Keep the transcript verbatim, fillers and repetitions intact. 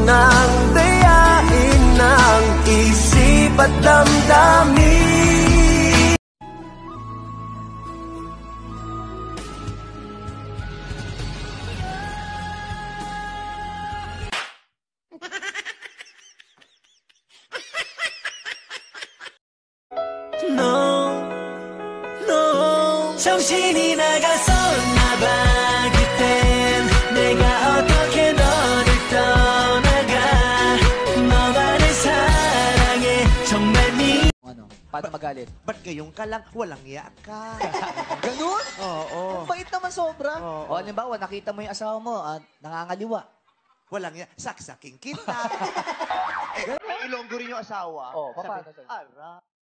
nang dayain ng isip at damdamin. No, no, 정신이 나갔었나봐. 그땐 내가 어떻게 너를 떠나가. 너만을 사랑해 정말 미. Ano? Paano magalit? Ba't gayong ka lang? Walang iya ka. Ganun? Oo. Ang bait naman sobra. Oo. O, halimbawa, nakita mo yung asawa mo at nangangaliwa. Walang iya. Saksaking kita. Eh, may ilonggo rin yung asawa. Oh, paano? Sabi, Ara.